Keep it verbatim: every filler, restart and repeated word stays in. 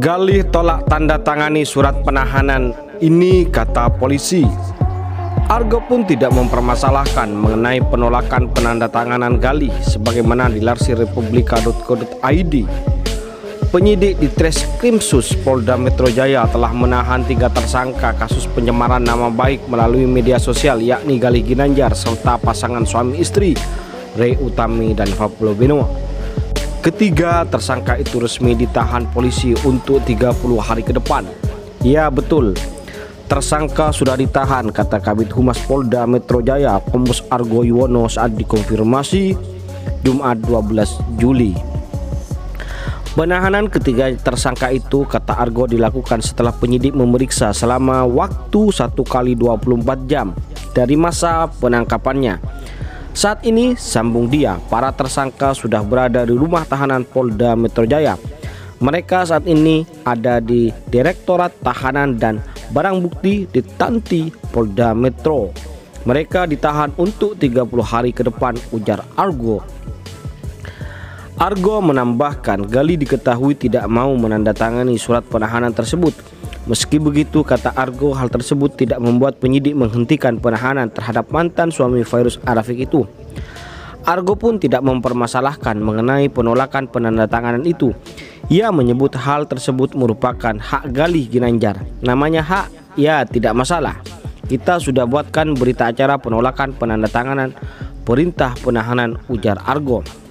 Galih tolak tanda tangani surat penahanan ini, kata polisi. Argo pun tidak mempermasalahkan mengenai penolakan penandatanganan Galih sebagaimana dilansir republika titik co titik i d. Penyidik di Treskrimsus Polda Metro Jaya telah menahan tiga tersangka kasus pencemaran nama baik melalui media sosial, yakni Galih Ginanjar serta pasangan suami istri Ray Utami dan Pablo Benoa. Ketiga tersangka itu resmi ditahan polisi untuk tiga puluh hari ke depan. Ya betul, tersangka sudah ditahan, kata Kabid Humas Polda Metro Jaya Kombes Argo Yuwono saat dikonfirmasi Jumat dua belas Juli. Penahanan ketiga tersangka itu, kata Argo, dilakukan setelah penyidik memeriksa selama waktu satu kali dua puluh empat jam dari masa penangkapannya. Saat ini, sambung dia, para tersangka sudah berada di rumah tahanan Polda Metro Jaya. Mereka saat ini ada di Direktorat Tahanan dan Barang Bukti di Tanti Polda Metro. Mereka ditahan untuk tiga puluh hari ke depan, ujar Argo. Argo menambahkan, Galih diketahui tidak mau menandatangani surat penahanan tersebut. Meski begitu, kata Argo, hal tersebut tidak membuat penyidik menghentikan penahanan terhadap mantan suami Fairuz Arafik itu. Argo pun tidak mempermasalahkan mengenai penolakan penandatanganan itu. Ia menyebut hal tersebut merupakan hak Galih Ginanjar. Namanya hak, ya tidak masalah. Kita sudah buatkan berita acara penolakan penandatanganan perintah penahanan, ujar Argo.